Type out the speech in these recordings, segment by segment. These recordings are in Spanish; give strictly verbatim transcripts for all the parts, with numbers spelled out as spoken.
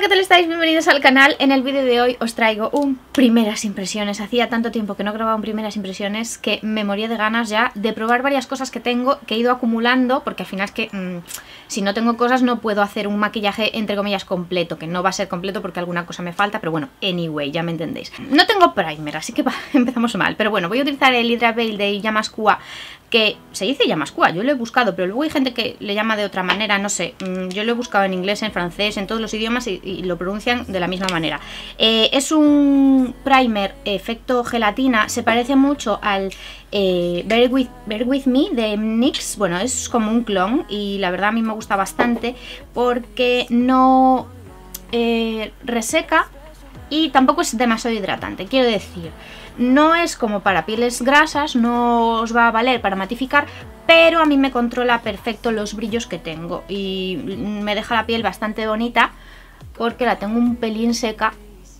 ¿qué tal estáis? Bienvenidos al canal. En el vídeo de hoy os traigo un primeras impresiones. Hacía tanto tiempo que no grababa un primeras impresiones que me moría de ganas ya de probar varias cosas que tengo, que he ido acumulando, porque al final es que mmm, si no tengo cosas no puedo hacer un maquillaje entre comillas completo, que no va a ser completo porque alguna cosa me falta, pero bueno, anyway, ya me entendéis. No tengo primer, así que va, empezamos mal, pero bueno, voy a utilizar el Hydra Veil de Yamaskua, que se dice Yamaskua, yo lo he buscado, pero luego hay gente que le llama de otra manera, no sé, yo lo he buscado en inglés, en francés, en todos los idiomas y, y lo pronuncian de la misma manera. Eh, es un primer efecto gelatina, se parece mucho al eh, Bear With, Bear With Me de N Y X, bueno, es como un clon y la verdad a mí me gusta bastante porque no eh, reseca y tampoco es demasiado hidratante, quiero decir. No es como para pieles grasas, no os va a valer para matificar, pero a mí me controla perfecto los brillos que tengo y me deja la piel bastante bonita porque la tengo un pelín seca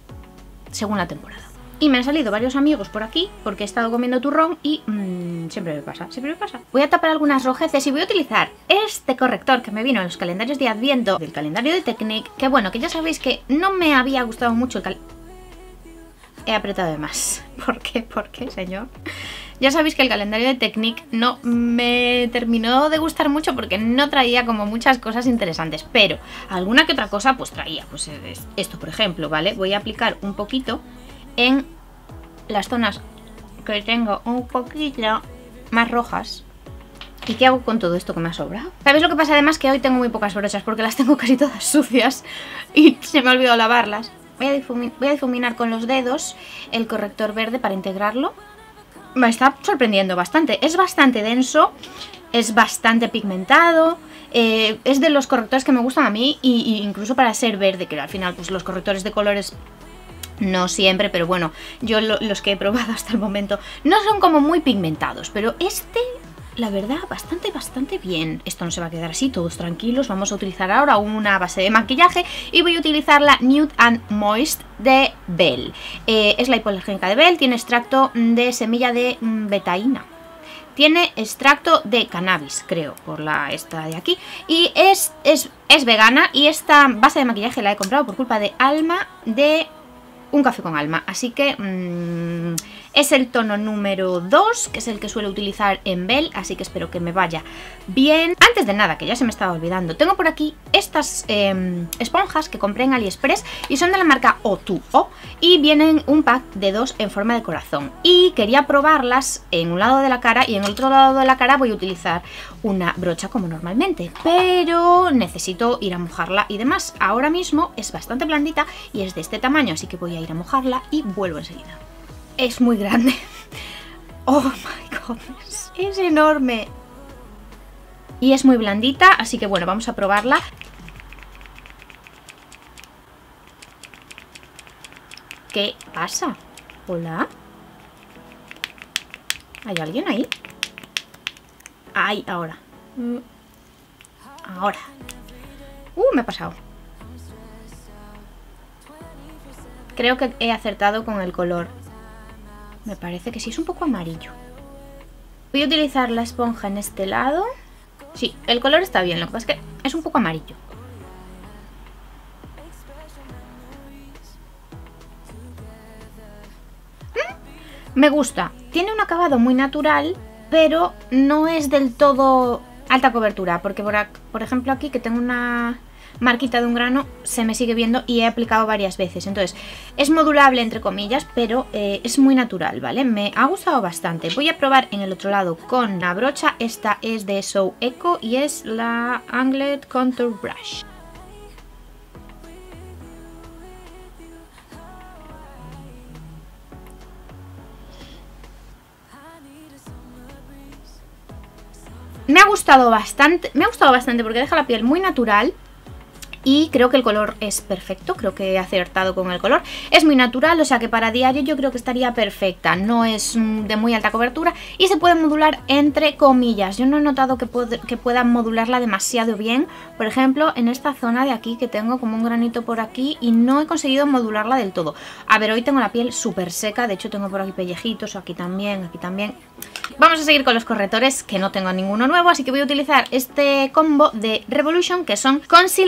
según la temporada. Y me han salido varios amigos por aquí porque he estado comiendo turrón y mmm, siempre me pasa, siempre me pasa. Voy a tapar algunas rojeces y voy a utilizar este corrector que me vino en los calendarios de Adviento del calendario de Technique, que bueno, que ya sabéis que no me había gustado mucho el calendario. He apretado de más. ¿Por qué? ¿Por qué, señor? Ya sabéis que el calendario de Technique no me terminó de gustar mucho porque no traía como muchas cosas interesantes, pero alguna que otra cosa pues traía. Pues esto, por ejemplo, ¿vale? Voy a aplicar un poquito en las zonas que tengo un poquito más rojas. ¿Y qué hago con todo esto que me ha sobrado? ¿Sabéis lo que pasa? Además que hoy tengo muy pocas brochas porque las tengo casi todas sucias y se me ha olvidado lavarlas. Voy a, difuminar, voy a difuminar con los dedos el corrector verde para integrarlo. Me está sorprendiendo bastante. Es bastante denso, es bastante pigmentado. Eh, es de los correctores que me gustan a mí, y, y incluso para ser verde, que al final pues los correctores de colores no siempre, pero bueno, yo lo, los que he probado hasta el momento no son como muy pigmentados, pero este, la verdad, bastante, bastante bien. Esto no se va a quedar así, todos tranquilos. Vamos a utilizar ahora una base de maquillaje y voy a utilizar la Nude and Moist de Belle. Eh, es la hipoalergénica de Belle, tiene extracto de semilla de betaína. Tiene extracto de cannabis, creo, por la esta de aquí. Y es, es, es vegana, y esta base de maquillaje la he comprado por culpa de Alma de Un Café con Alma. Así que mmm, es el tono número dos, que es el que suelo utilizar en Belle, así que espero que me vaya bien. Antes de nada, que ya se me estaba olvidando, tengo por aquí estas eh, esponjas que compré en AliExpress y son de la marca O dos O y vienen un pack de dos en forma de corazón. Y quería probarlas en un lado de la cara y en el otro lado de la cara voy a utilizar una brocha como normalmente, pero necesito ir a mojarla y demás. Ahora mismo es bastante blandita y es de este tamaño, así que voy a ir a mojarla y vuelvo enseguida. Es muy grande. Oh my goodness. Es enorme. Y es muy blandita, así que bueno, vamos a probarla. ¿Qué pasa? ¿Hola? ¿Hay alguien ahí? Ahí, ahora. Ahora. Uh, me he pasado. Creo que he acertado con el color. Me parece que sí, es un poco amarillo. Voy a utilizar la esponja en este lado. Sí, el color está bien, lo que pasa es que es un poco amarillo. ¿Mm? Me gusta. Tiene un acabado muy natural, pero no es del todo alta cobertura. Porque por, por ejemplo aquí que tengo una marquita de un grano, se me sigue viendo y he aplicado varias veces. Entonces es modulable entre comillas, pero eh, es muy natural, ¿vale? Me ha gustado bastante. Voy a probar en el otro lado con la brocha. Esta es de So Eco y es la Anglet Contour Brush. Me ha gustado bastante, me ha gustado bastante porque deja la piel muy natural. Y creo que el color es perfecto, creo que he acertado con el color. Es muy natural, o sea que para diario yo creo que estaría perfecta. No es de muy alta cobertura y se puede modular entre comillas. Yo no he notado que, puede, que pueda modularla demasiado bien. Por ejemplo, en esta zona de aquí que tengo como un granito por aquí y no he conseguido modularla del todo. A ver, hoy tengo la piel súper seca, de hecho tengo por aquí pellejitos, aquí también, aquí también. Vamos a seguir con los correctores, que no tengo ninguno nuevo, así que voy a utilizar este combo de Revolution, que son Conceal and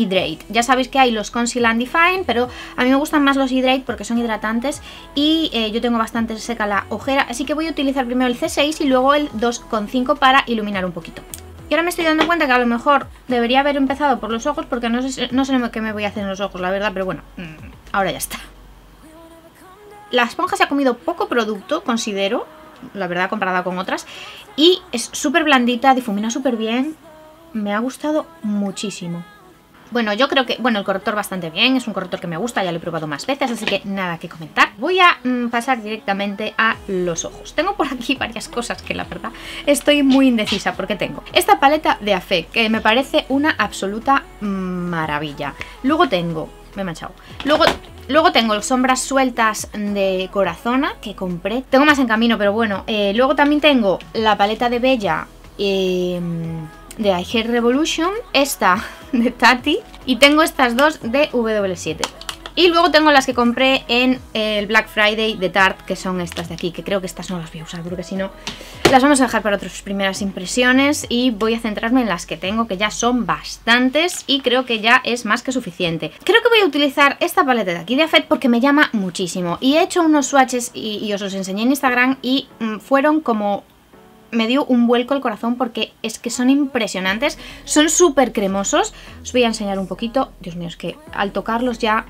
Hydrate. Ya sabéis que hay los Conceal and Define, pero a mí me gustan más los Hydrate porque son hidratantes y eh, yo tengo bastante seca la ojera, así que voy a utilizar primero el C seis y luego el dos coma cinco para iluminar un poquito. Y ahora me estoy dando cuenta que a lo mejor debería haber empezado por los ojos porque no sé, no sé qué me voy a hacer en los ojos, la verdad, pero bueno, ahora ya está. La esponja se ha comido poco producto, considero, la verdad, comparada con otras, y es súper blandita, difumina súper bien, me ha gustado muchísimo. Bueno, yo creo que, bueno, el corrector bastante bien, es un corrector que me gusta, ya lo he probado más veces, así que nada que comentar. Voy a mm, pasar directamente a los ojos. Tengo por aquí varias cosas que la verdad estoy muy indecisa porque tengo esta paleta de Affect, que me parece una absoluta maravilla. Luego tengo, me he manchado, luego... Luego tengo sombras sueltas de Corazona que compré. Tengo más en camino, pero bueno. Eh, luego también tengo la paleta de Bella eh, de I Hair Revolution. Esta de Tati. Y tengo estas dos de W W siete. Y luego tengo las que compré en el Black Friday de Tarte, que son estas de aquí, que creo que estas no las voy a usar porque si no las vamos a dejar para otras primeras impresiones y voy a centrarme en las que tengo, que ya son bastantes y creo que ya es más que suficiente. Creo que voy a utilizar esta paleta de aquí de Affect porque me llama muchísimo y he hecho unos swatches y, y os los enseñé en Instagram y mmm, fueron como... me dio un vuelco el corazón porque es que son impresionantes, son súper cremosos. Os voy a enseñar un poquito, Dios mío, es que al tocarlos ya...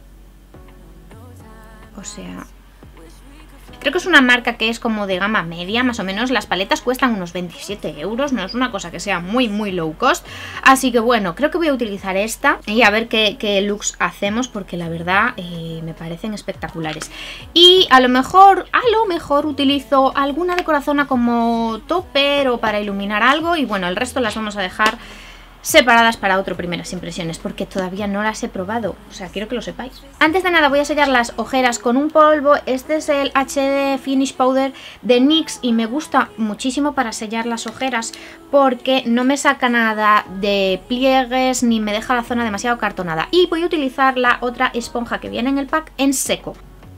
O sea, creo que es una marca que es como de gama media, más o menos. Las paletas cuestan unos veintisiete euros, no es una cosa que sea muy, muy low cost. Así que bueno, creo que voy a utilizar esta y a ver qué, qué looks hacemos, porque la verdad eh, me parecen espectaculares. Y a lo mejor, a lo mejor utilizo alguna de Corazona como topper o para iluminar algo. Y bueno, el resto las vamos a dejar separadas para otro primeras impresiones, porque todavía no las he probado, o sea, quiero que lo sepáis. Antes de nada voy a sellar las ojeras con un polvo. Este es el H D Finish Powder de NYX y me gusta muchísimo para sellar las ojeras porque no me saca nada de pliegues ni me deja la zona demasiado cartonada. Y voy a utilizar la otra esponja que viene en el pack en seco.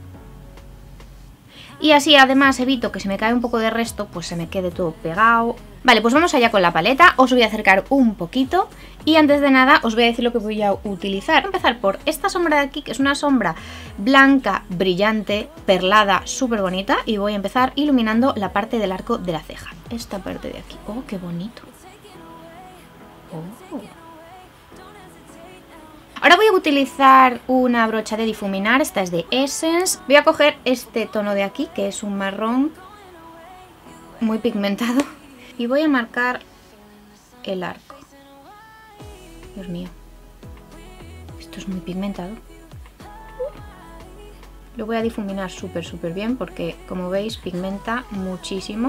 Y así además evito que se me cae un poco de resto, pues se me quede todo pegado. Vale, pues vamos allá con la paleta, os voy a acercar un poquito y antes de nada os voy a decir lo que voy a utilizar. Voy a empezar por esta sombra de aquí, que es una sombra blanca, brillante, perlada, súper bonita, y voy a empezar iluminando la parte del arco de la ceja. Esta parte de aquí. ¡Oh, qué bonito! Oh. Ahora voy a utilizar una brocha de difuminar, esta es de Essence. Voy a coger este tono de aquí, que es un marrón muy pigmentado, y voy a marcar el arco. Dios mío, esto es muy pigmentado. Lo voy a difuminar súper súper bien porque, como veis, pigmenta muchísimo.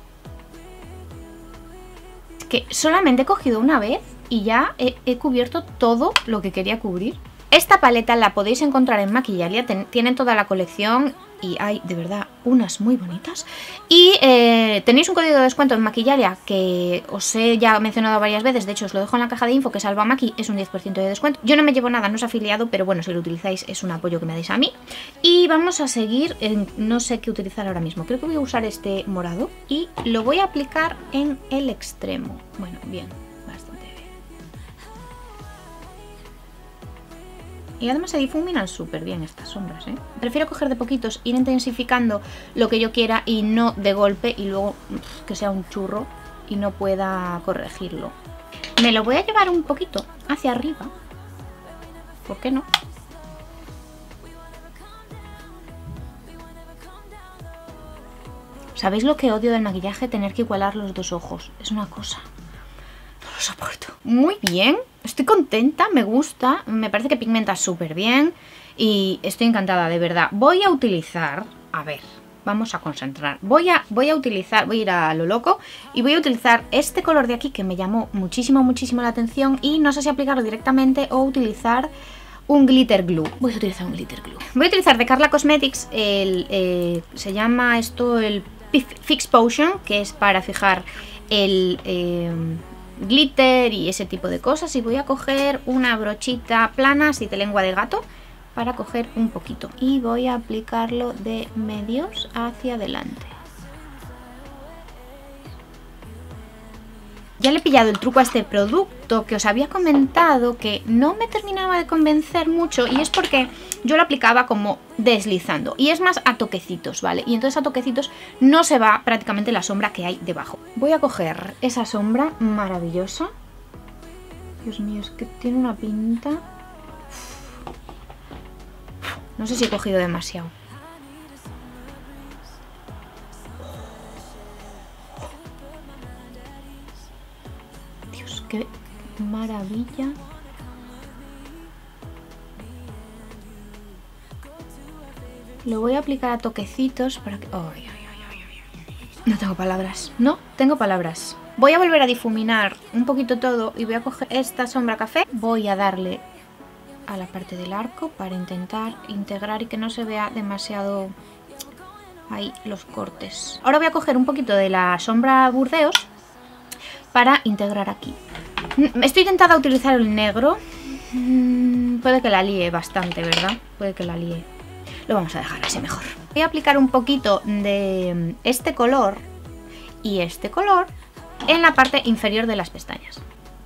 Es que solamente he cogido una vez y ya he, he cubierto todo lo que quería cubrir. Esta paleta la podéis encontrar en Maquillalia, ten, tienen toda la colección y hay de verdad unas muy bonitas. Y eh, tenéis un código de descuento en Maquillalia que os he ya mencionado varias veces, de hecho os lo dejo en la caja de info, que es Albamaki, es un diez por ciento de descuento. Yo no me llevo nada, no es afiliado, pero bueno, si lo utilizáis es un apoyo que me dais a mí. Y vamos a seguir, en, no sé qué utilizar ahora mismo, creo que voy a usar este morado y lo voy a aplicar en el extremo. Bueno, bien. Y además se difuminan súper bien estas sombras, ¿eh? Prefiero coger de poquitos, ir intensificando lo que yo quiera y no de golpe y luego pff, que sea un churro y no pueda corregirlo. Me lo voy a llevar un poquito hacia arriba. ¿Por qué no? ¿Sabéis lo que odio del maquillaje? Tener que igualar los dos ojos. Es una cosa... no lo soporto. Muy bien, estoy contenta, me gusta, me parece que pigmenta súper bien y estoy encantada, de verdad. Voy a utilizar, a ver, vamos a concentrar. Voy a, voy a utilizar, voy a ir a lo loco y voy a utilizar este color de aquí que me llamó muchísimo, muchísimo la atención y no sé si aplicarlo directamente o utilizar un glitter glue. Voy a utilizar un glitter glue. Voy a utilizar de Carla Cosmetics, el, eh, se llama esto el Fix Potion, que es para fijar el... Eh, glitter y ese tipo de cosas, y voy a coger una brochita plana así de lengua de gato para coger un poquito y voy a aplicarlo de medios hacia adelante. Ya le he pillado el truco a este producto que os había comentado que no me terminaba de convencer mucho, y es porque yo lo aplicaba como deslizando y es más a toquecitos, ¿vale? Y entonces a toquecitos no se va prácticamente la sombra que hay debajo. Voy a coger esa sombra maravillosa. Dios mío, es que tiene una pinta... No sé si he cogido demasiado. Dios, qué maravilla. Lo voy a aplicar a toquecitos para que... Oh, ay, ay, ay, ay, ay. No tengo palabras. No tengo palabras. Voy a volver a difuminar un poquito todo y voy a coger esta sombra café. Voy a darle a la parte del arco para intentar integrar y que no se vea demasiado ahí los cortes. Ahora voy a coger un poquito de la sombra Burdeos para integrar aquí. Estoy tentada a utilizar el negro. Puede que la líe bastante, ¿verdad? Puede que la líe. Lo vamos a dejar así mejor. Voy a aplicar un poquito de este color y este color en la parte inferior de las pestañas.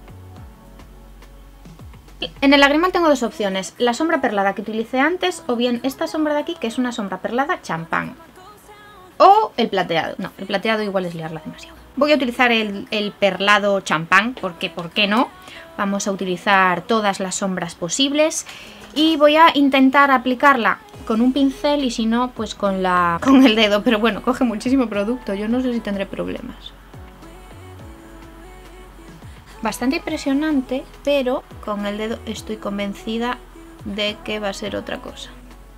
En el lagrimal tengo dos opciones, la sombra perlada que utilicé antes o bien esta sombra de aquí, que es una sombra perlada champán. O el plateado. No, el plateado igual es liarla demasiado. Voy a utilizar el, el perlado champán porque, ¿por qué no? Vamos a utilizar todas las sombras posibles y voy a intentar aplicarla con un pincel y si no, pues con, la, con el dedo. Pero bueno, coge muchísimo producto, yo no sé si tendré problemas. Bastante impresionante, pero con el dedo estoy convencida de que va a ser otra cosa.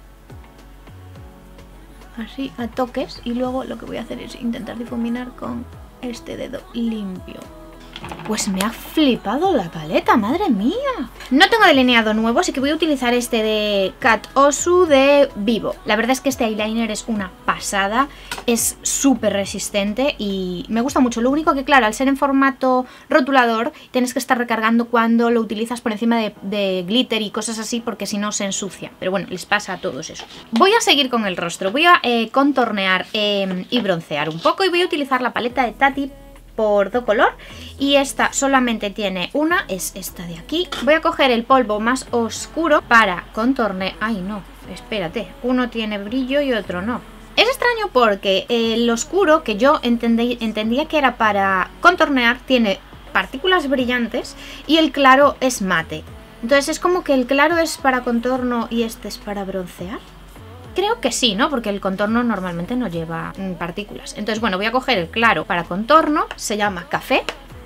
Así a toques y luego lo que voy a hacer es intentar difuminar con este dedo limpio. Pues me ha flipado la paleta, madre mía. No tengo delineado nuevo, así que voy a utilizar este de Kat Osu de Vivo. La verdad es que este eyeliner es una pasada, es súper resistente y me gusta mucho. Lo único que, claro, al ser en formato rotulador, tienes que estar recargando cuando lo utilizas por encima de, de glitter y cosas así, porque si no se ensucia. Pero bueno, les pasa a todos eso. Voy a seguir con el rostro, voy a eh, contornear eh, y broncear un poco y voy a utilizar la paleta de Tati por do color y esta solamente tiene una, es esta de aquí. Voy a coger el polvo más oscuro para contornear. Ay no, espérate, uno tiene brillo y otro no. Es extraño porque el oscuro, que yo entendí, entendía que era para contornear, tiene partículas brillantes y el claro es mate. Entonces es como que el claro es para contorno y este es para broncear. Creo que sí, ¿no? Porque el contorno normalmente no lleva partículas. Entonces, bueno, voy a coger el claro para contorno. Se llama Café.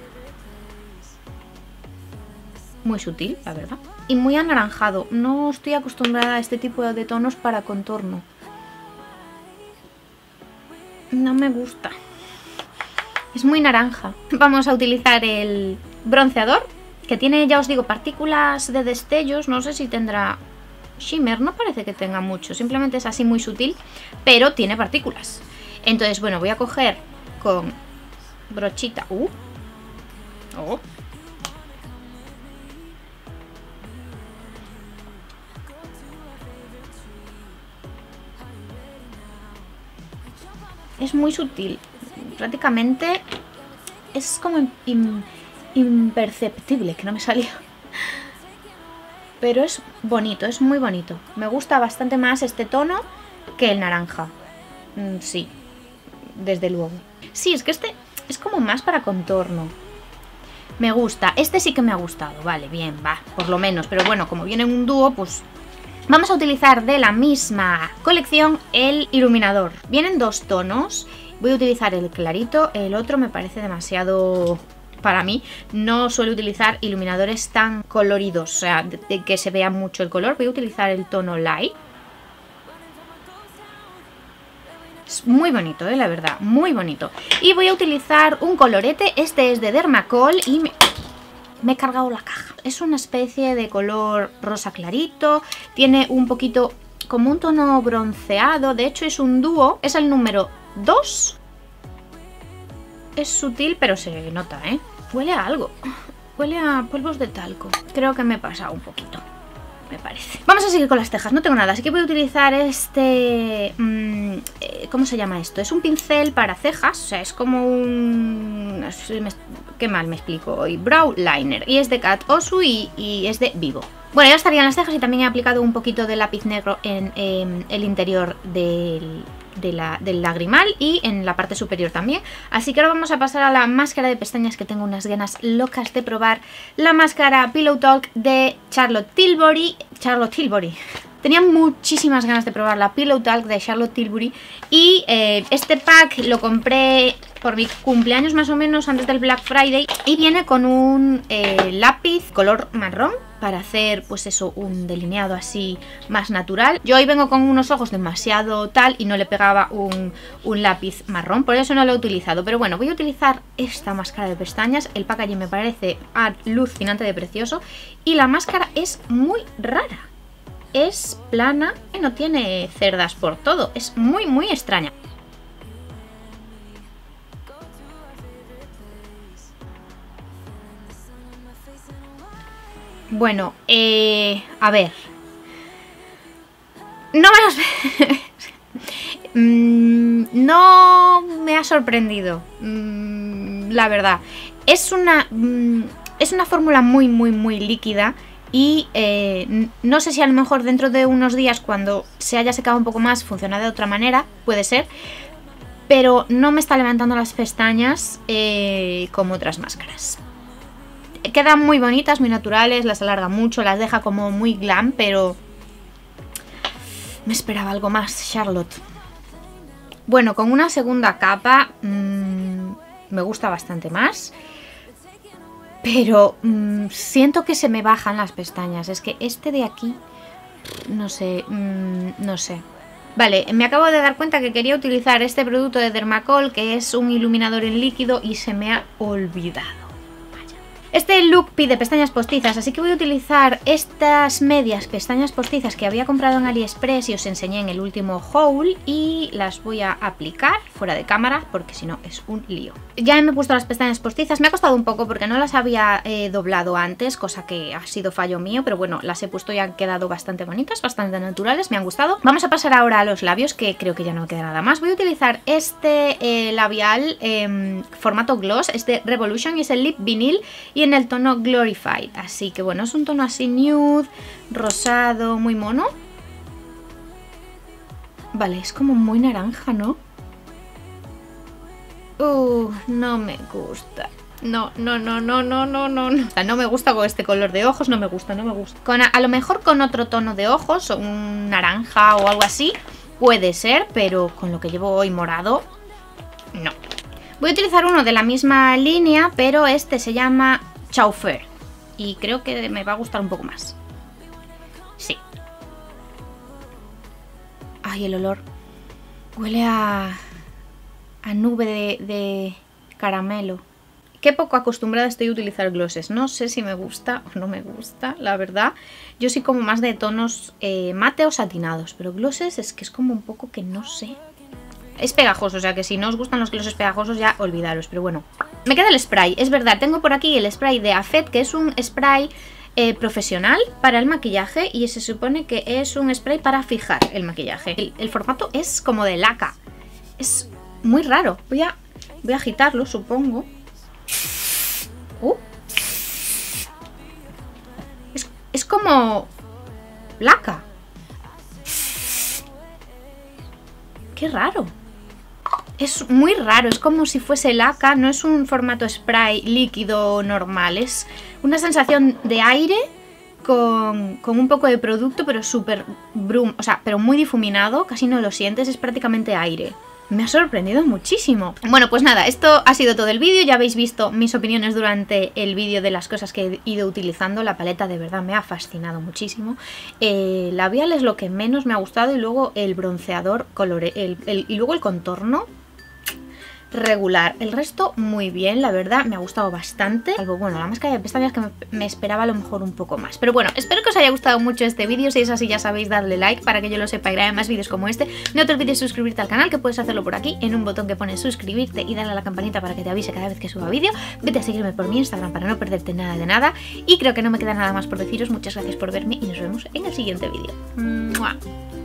Muy sutil, la verdad. Y muy anaranjado. No estoy acostumbrada a este tipo de tonos para contorno. No me gusta. Es muy naranja. Vamos a utilizar el bronceador, que tiene, ya os digo, partículas de destellos. No sé si tendrá... shimmer, no parece que tenga mucho, simplemente es así muy sutil, pero tiene partículas. Entonces, bueno, voy a coger con brochita. Uh. Oh. Es muy sutil, prácticamente es como im imperceptible, que no me salía. Pero es bonito, es muy bonito. Me gusta bastante más este tono que el naranja. Mm, sí, desde luego. Sí, es que este es como más para contorno. Me gusta. Este sí que me ha gustado. Vale, bien, va, por lo menos. Pero bueno, como viene en un dúo, pues... Vamos a utilizar de la misma colección el iluminador. Vienen dos tonos. Voy a utilizar el clarito. El otro me parece demasiado... Para mí, no suelo utilizar iluminadores tan coloridos, o sea, de, de que se vea mucho el color. Voy a utilizar el tono Light. Es muy bonito, ¿eh? La verdad, muy bonito. Y voy a utilizar un colorete, este es de Dermacol y me, me he cargado la caja. Es una especie de color rosa clarito, tiene un poquito como un tono bronceado, de hecho es un dúo, es el número dos. Es sutil, pero se nota, ¿eh? Huele a algo. Huele a polvos de talco. Creo que me he pasado un poquito. me parece. Vamos a seguir con las cejas, no tengo nada, así que voy a utilizar este... Mmm, ¿cómo se llama esto? Es un pincel para cejas, o sea, es como un... Qué mal me explico hoy. Brow Liner, y es de Kat Osu y, y es de Vivo. Bueno, ya estarían las cejas y también he aplicado un poquito de lápiz negro en eh, el interior del... De la, del lagrimal y en la parte superior también. Así que ahora vamos a pasar a la máscara de pestañas, que tengo unas ganas locas de probar la máscara Pillow Talk de Charlotte Tilbury. Charlotte Tilbury. Tenía muchísimas ganas de probar la Pillow Talk de Charlotte Tilbury y eh, este pack lo compré por mi cumpleaños más o menos, antes del Black Friday, y viene con un eh, lápiz color marrón para hacer pues eso, un delineado así más natural. Yo hoy vengo con unos ojos demasiado tal y no le pegaba un, un lápiz marrón, por eso no lo he utilizado. Pero bueno, voy a utilizar esta máscara de pestañas. El packaging me parece alucinante de precioso y la máscara es muy rara. Es plana y no tiene cerdas por todo, es muy muy extraña. Bueno, eh, a ver. No me los... mm, no me ha sorprendido, mm, la verdad. Es una, mm, es una fórmula muy, muy, muy líquida. Y eh, no sé si a lo mejor dentro de unos días, cuando se haya secado un poco más, funciona de otra manera, puede ser. Pero no me está levantando las pestañas eh, como otras máscaras. Quedan muy bonitas, muy naturales, las alarga mucho, las deja como muy glam, pero me esperaba algo más, Charlotte. Bueno, con una segunda capa mmm, me gusta bastante más. Pero mmm, siento que se me bajan las pestañas. Es que este de aquí, no sé, mmm, no sé. Vale, me acabo de dar cuenta que quería utilizar este producto de Dermacol, que es un iluminador en líquido, y se me ha olvidado. Este look pide pestañas postizas, así que voy a utilizar estas medias pestañas postizas que había comprado en AliExpress y os enseñé en el último haul, y las voy a aplicar fuera de cámara porque si no es un lío. Ya me he puesto las pestañas postizas, me ha costado un poco porque no las había eh, doblado antes, cosa que ha sido fallo mío, pero bueno, las he puesto y han quedado bastante bonitas, bastante naturales, me han gustado. Vamos a pasar ahora a los labios, que creo que ya no me queda nada más. Voy a utilizar este eh, labial eh, formato gloss, es de Revolution y es el Lip Vinyl y en el tono Glorified, así que bueno, es un tono así nude, rosado, muy mono. Vale, es como muy naranja, ¿no? Uh, no me gusta. No, no, no, no, no, no, no, no. No me gusta con este color de ojos, no me gusta, no me gusta. Con a, a lo mejor con otro tono de ojos, o un naranja o algo así, puede ser, pero con lo que llevo hoy morado, no. Voy a utilizar uno de la misma línea, pero este se llama Chauffeur y creo que me va a gustar un poco más. Sí. Ay, el olor. Huele a... a nube de, de caramelo. Qué poco acostumbrada estoy a utilizar glosses. No sé si me gusta o no me gusta, la verdad. Yo soy como más de tonos eh, mate o satinados, pero glosses es que es como un poco que no sé. Es pegajoso, o sea que si no os gustan los glosses pegajosos ya olvidaros, pero bueno. Me queda el spray, es verdad, tengo por aquí el spray de Affect, que es un spray eh, profesional para el maquillaje y se supone que es un spray para fijar el maquillaje. El, el formato es como de laca, es muy raro. Voy a, voy a agitarlo, supongo. Uh. Es, es como laca. Qué raro. Es muy raro, es como si fuese laca, no es un formato spray líquido normal, es una sensación de aire con, con un poco de producto, pero súper brum, o sea, pero muy difuminado, casi no lo sientes, es prácticamente aire. Me ha sorprendido muchísimo. Bueno, pues nada, esto ha sido todo el vídeo. Ya habéis visto mis opiniones durante el vídeo de las cosas que he ido utilizando. La paleta de verdad me ha fascinado muchísimo. El eh, labial es lo que menos me ha gustado y luego el bronceador colore, el, el, y luego el contorno. regular. El resto muy bien, la verdad, me ha gustado bastante. Salvo, bueno, la máscara de pestañas que me, me esperaba a lo mejor un poco más. Pero bueno, espero que os haya gustado mucho este vídeo. Si es así, ya sabéis, darle like para que yo lo sepa y grabe más vídeos como este. No te olvides suscribirte al canal, que puedes hacerlo por aquí, en un botón que pone suscribirte, y darle a la campanita para que te avise cada vez que suba vídeo. Vete a seguirme por mi Instagram para no perderte nada de nada. Y creo que no me queda nada más por deciros. Muchas gracias por verme y nos vemos en el siguiente vídeo. ¡Mua!